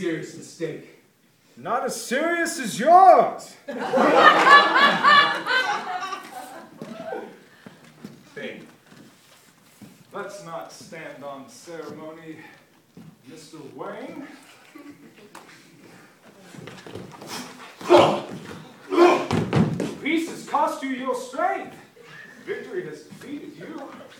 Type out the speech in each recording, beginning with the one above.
serious mistake. Not as serious as yours. Bane, let's not stand on ceremony, Mr. Wayne. Peace has cost you your strength. Victory has defeated you.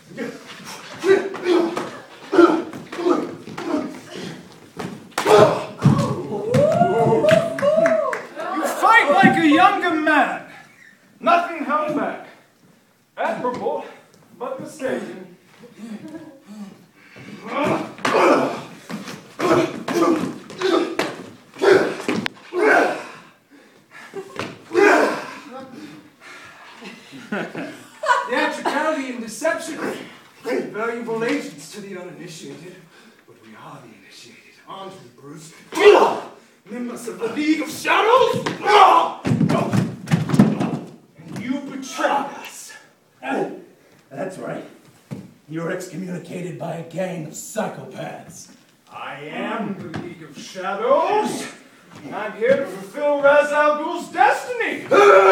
You fight like a younger man. Nothing held back. Admirable, but mistaken. Theatricality and deception, valuable agents to the uninitiated, but we are the initiated, aren't we, Bruce? Members of the League of Shadows? And you betrayed us. That's right. You're excommunicated by a gang of psychopaths. I am the League of Shadows. I'm here to fulfill Ra's al Ghul's destiny.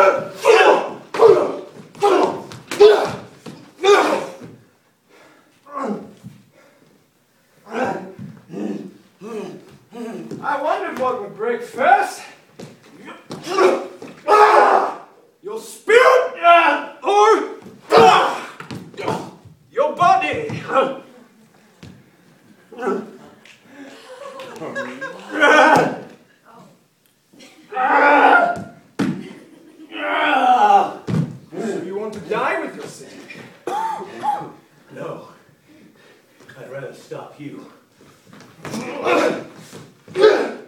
I wondered what would break first. Your spirit or your body. So you want to die with your city? No. I'd rather stop you.